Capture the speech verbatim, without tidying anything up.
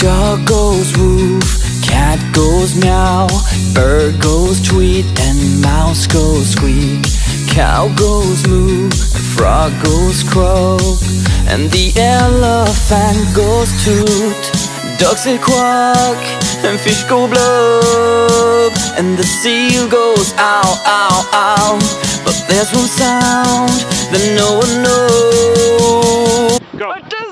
Dog goes woof, cat goes meow, bird goes tweet, and mouse goes squeak. Cow goes moo, and frog goes croak, and the elephant goes toot. Ducks say quack, and fish go blub, and the seal goes ow, ow, ow. But there's one sound that no one knows. Go.